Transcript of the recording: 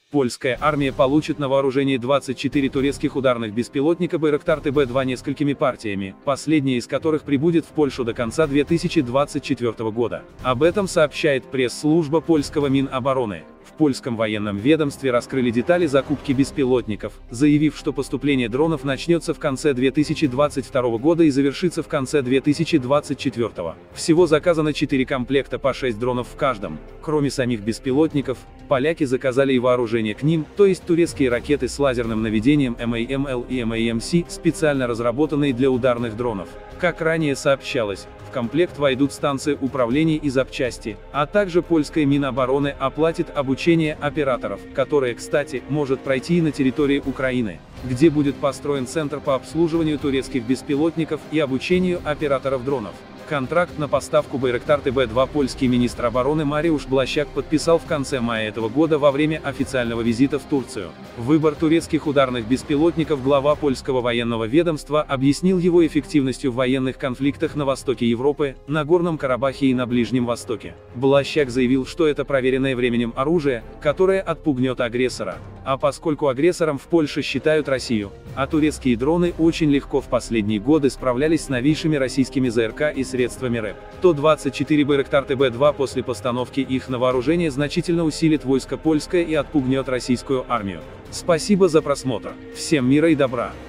Польская армия получит на вооружение 24 турецких ударных беспилотника Байрактар ТБ-2 несколькими партиями, последняя из которых прибудет в Польшу до конца 2024 года. Об этом сообщает пресс-служба польского Минобороны. В польском военном ведомстве раскрыли детали закупки беспилотников, заявив, что поступление дронов начнется в конце 2022 года и завершится в конце 2024. Всего заказано 4 комплекта по 6 дронов в каждом. Кроме самих беспилотников, поляки заказали и вооружение к ним, то есть турецкие ракеты с лазерным наведением МАМЛ и МАМС, специально разработанные для ударных дронов. Как ранее сообщалось, в комплект войдут станции управления и запчасти, а также польская Минобороны оплатит обучение операторов, которое, кстати, может пройти и на территории Украины, где будет построен центр по обслуживанию турецких беспилотников и обучению операторов дронов. Контракт на поставку Байрактар ТБ-2 польский министр обороны Мариуш Блащак подписал в конце мая этого года во время официального визита в Турцию. Выбор турецких ударных беспилотников глава польского военного ведомства объяснил его эффективностью в военных конфликтах на востоке Европы, на Горном Карабахе и на Ближнем Востоке. Блащак заявил, что это проверенное временем оружие, которое отпугнет агрессора. А поскольку агрессором в Польше считают Россию, а турецкие дроны очень легко в последние годы справлялись с новейшими российскими ЗРК и средствами РЭП, то 24 Байрактар ТБ-2 после постановки их на вооружение значительно усилит войско польское и отпугнет российскую армию. Спасибо за просмотр. Всем мира и добра.